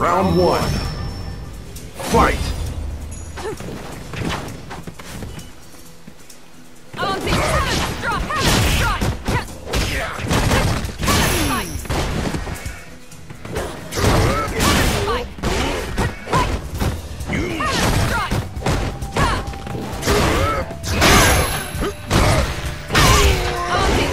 Round one. Fight! On the hammer strike! Hammer strike! Fight! Fight! Hammer strike! On the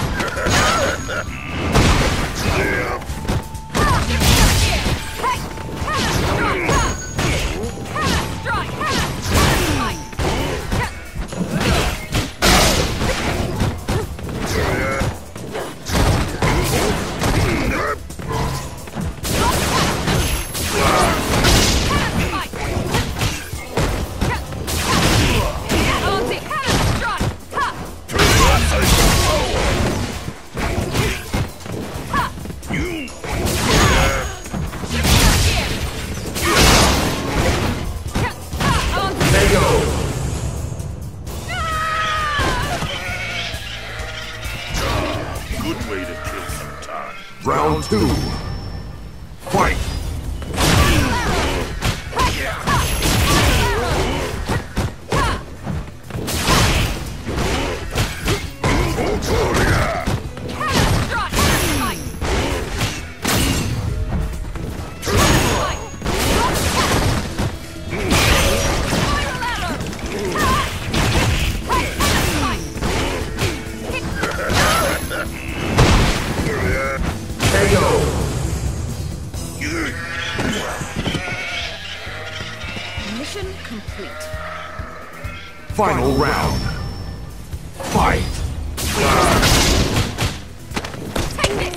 Good way to kill some time. Round two. Fight! Mission complete. Final round. Fight! Take this!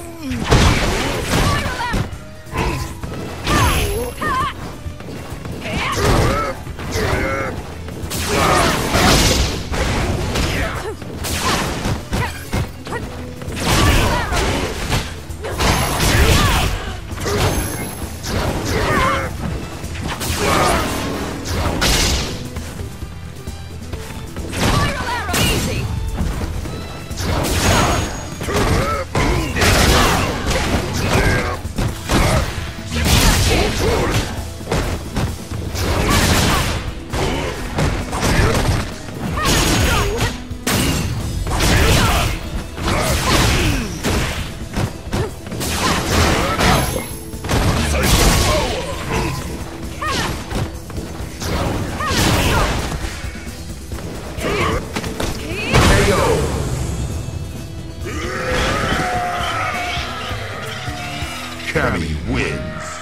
Cammy wins.